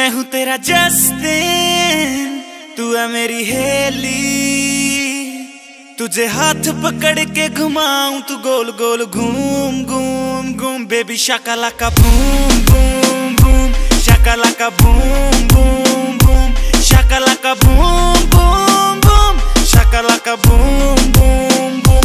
मैं हूँ तेरा जस्टिन, तू है मेरी हेली। तुझे हाथ पकड़ के घुमाऊं, तू गोल गोल घूम घूम घूम। Baby shakalaka boom boom boom, shakalaka boom boom boom, shakalaka boom boom boom, shakalaka boom boom boom.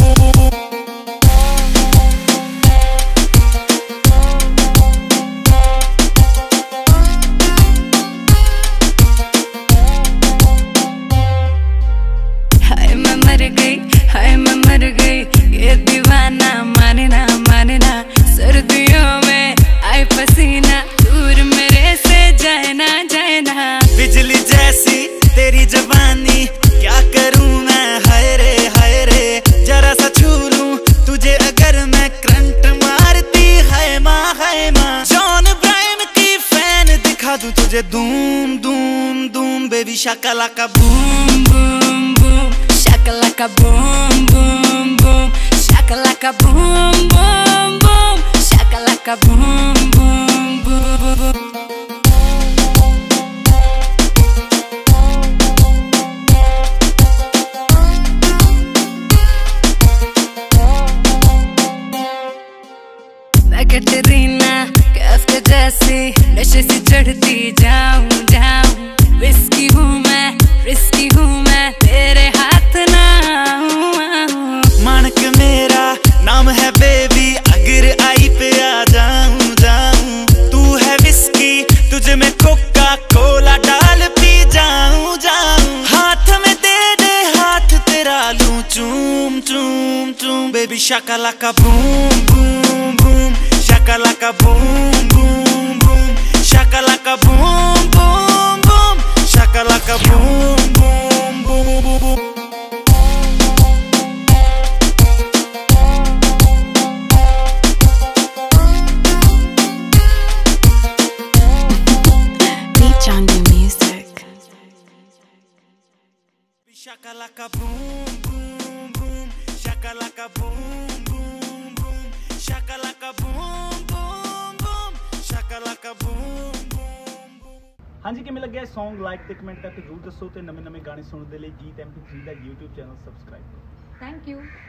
हाय मैं मर गई, ये दीवाना माने ना माने ना। सर्दियों में आए पसीना, दूर मेरे से जाए ना जाए ना। बिजली जैसी तेरी जवानी, क्या करूं मैं हाय रे। जरा सा छू लूं तुझे अगर मैं, करंट मारती है माँ। जॉन ब्रायन की फैन दिखा दूं तुझे, धूम धूम धूम। Baby shakalaka boom boom boom, shakalaka boom boom boom, shakalaka boom boom boom, shakalaka boom boom boom. मैं कैटरीना कैफ के जैसी नशे से चढ़ती जाऊं जाऊं। विस्की हूँ मैं, रिस्की हूँ मैं, तेरे हाथ ना आऊं। मानक मेरा नाम है बेबी, अगर आई पे आ जाऊं जाऊं। तू है विस्की, तुझे मैं कोका कोला डाल पी जाऊं जाऊं। हाथ में दे दे हाथ तेरा लूं, चूम चूम चूम। Baby shakalaka boom boom boom, shakalaka boom boom boom, shakalaka boom boom boom, shakalaka boom boom boom. Shakalaka boom boom boom, shakalaka boom boom boom, shakalaka boom boom boom, shakalaka boom boom boom। हाँ जी, किमें लग्या song like ते comment करके जरूर दसो ते नਵੇਂ गाने सुनने के लिए गीत MP3 का YouTube चैनल सब्सक्राइब करो। Thank you.